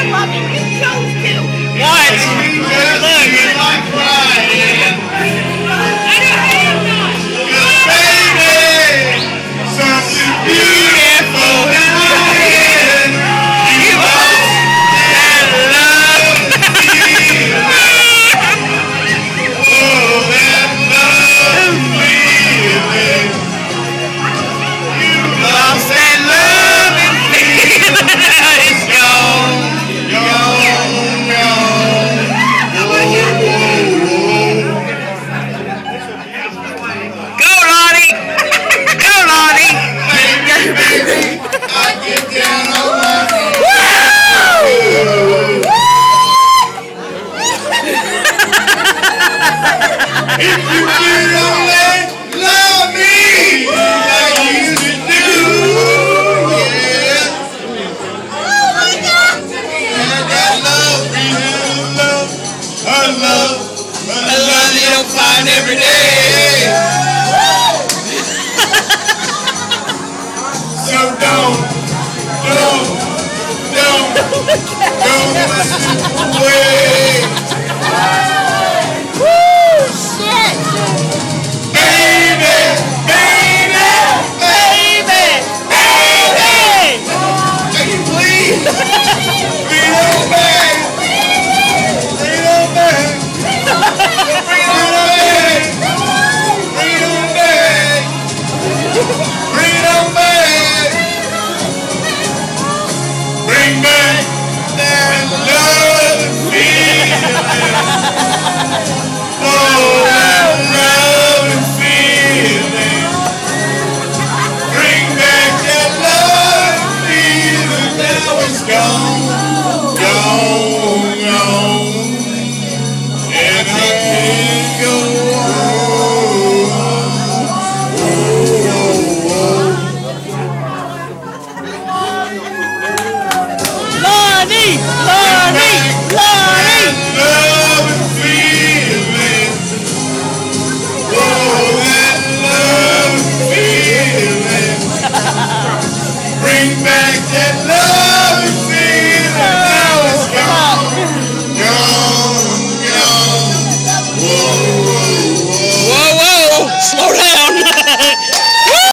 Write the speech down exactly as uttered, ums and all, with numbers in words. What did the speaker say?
love you. You chose to. What? Look. Every day. So don't, don't, don't, don't listen away. Woo! Shit! Baby, baby, baby, baby. Can you please be okay?